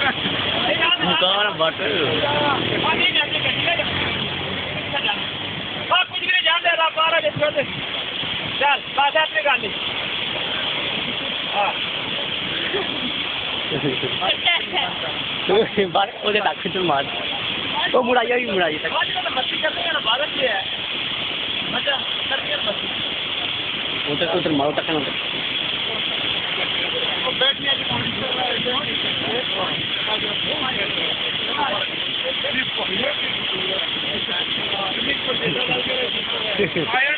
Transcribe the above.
कौन बट कुछ भी नहीं जान दे रहा बारह चल बात है अपनी गाली बात उसे दाखिल चल मार तो मुड़ाइया भी मुड़ाइए तक मस्ती करते हैं ना भारत से है मजा करते हैं मस्ती उधर मारो तक ना बैठने की कोशिश